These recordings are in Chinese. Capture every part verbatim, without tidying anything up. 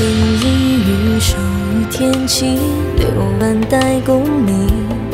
春意欲手于天晴，六万代功名。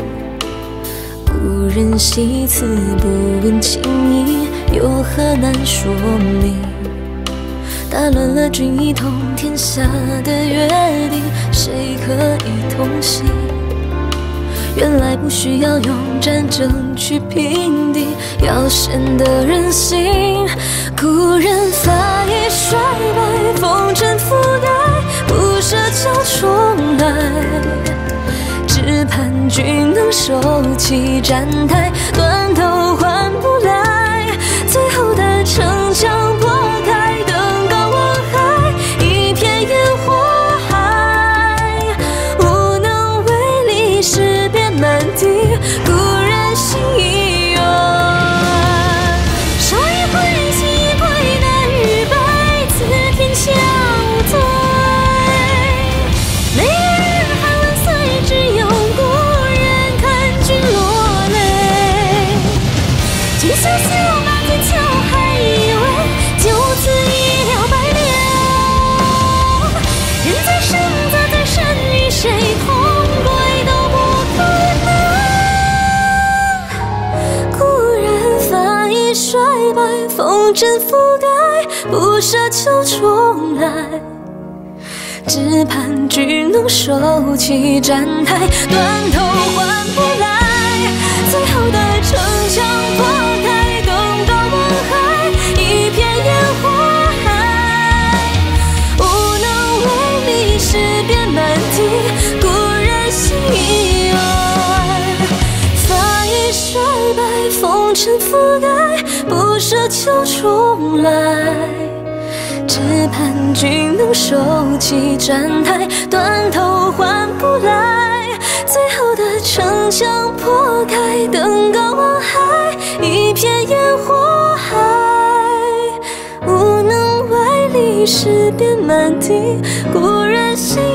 故人西辞不问情意，有何难说明？打乱了君一统天下的约定，谁可以同行？原来不需要用战争去平定，要显得人心。故人发已衰败，风尘覆盖，不奢求重来。只盼君能收起站台，断头换不来。最后的城墙破开，登高望海，一片烟火海，无能为力，诗遍满地，故人心已远。手一挥，心一挥，那与白，此天相对。没人还万岁，只有故人看君落泪。今宵笑马天桥，还以为就此一了百了。人在生，则在身，与谁同归都不可能。故人发已衰败，风尘覆盖，不奢求重来。只盼君能收起站台，断头换不来。最后的城墙破开，登高望海，一片烟火海，无能为力，诗遍满地，故人心已远。发已衰败，风尘覆盖，不奢求重来。只盼君能收起站台，断头换不来。最后的城墙破开，登高望海，一片烟火海，无能为力，诗遍满地，故人心